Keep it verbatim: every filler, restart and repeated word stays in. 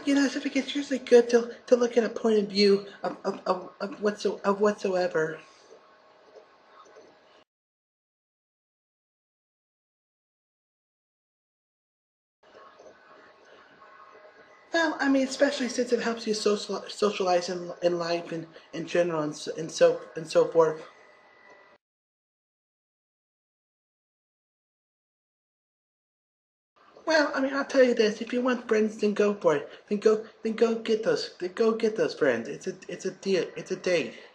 Well, you know, I think it's usually good to to look at a point of view of of of, of, whatso, of whatsoever. Well, I mean, especially since it helps you social socialize in in life and in general and so, and so and so forth. Well, I mean, I'll tell you this: if you want friends, then go for it. Then go, then go get those. Then go get those friends. It's a, it's a deal. It's a date.